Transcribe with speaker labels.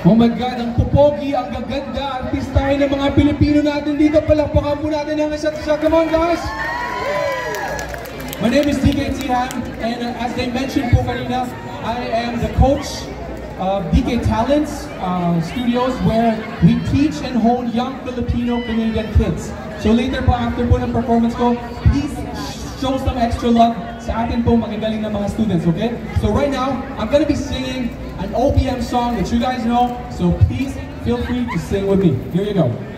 Speaker 1: Oh my God, ang pupogi, ang gaganda, artistahin ng mga Pilipino natin dito. Palakpakan po natin ang isa't isa. Come on, guys! My name is DK Tihan, and as they mentioned po kanina, I am the coach of DK Talents Studios, where we teach and hone young Filipino-Canadian kids. So later po, after po ng performance ko, please show some extra love sa atin po magagaling na mga students, okay? So right now, I'm gonna be singing an OPM song that you guys know, so please feel free to sing with me. Here you go.